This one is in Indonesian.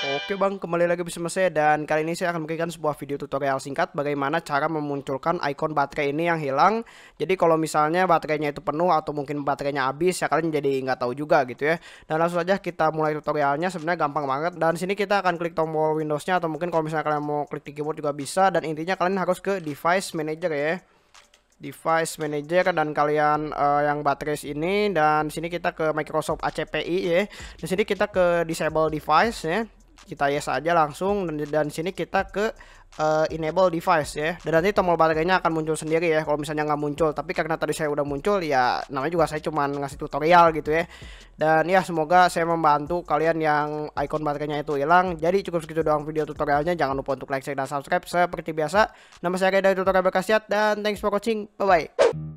Oke bang, kembali lagi bersama saya dan kali ini saya akan memberikan sebuah video tutorial singkat bagaimana cara memunculkan icon baterai ini yang hilang. Jadi kalau misalnya baterainya itu penuh atau mungkin baterainya habis ya kalian jadi nggak tahu juga gitu ya. Dan langsung saja kita mulai tutorialnya, sebenarnya gampang banget. Dan sini kita akan klik tombol Windowsnya atau mungkin kalau misalnya kalian mau klik di keyboard juga bisa. Dan intinya kalian harus ke device manager ya. Device manager dan kalian yang baterai ini, dan sini kita ke Microsoft ACPI ya. Di sini kita ke disable device ya. Kita yes aja langsung, dan sini kita ke enable device ya. Dan nanti tombol baterainya akan muncul sendiri ya kalau misalnya nggak muncul. Tapi karena tadi saya udah muncul ya, namanya juga saya cuman ngasih tutorial gitu ya. Dan ya semoga saya membantu kalian yang icon baterainya itu hilang. Jadi cukup segitu doang video tutorialnya. Jangan lupa untuk like, share, dan subscribe seperti biasa. Nama saya Rey dari Tutorial Berkhasiat dan thanks for watching. Bye bye.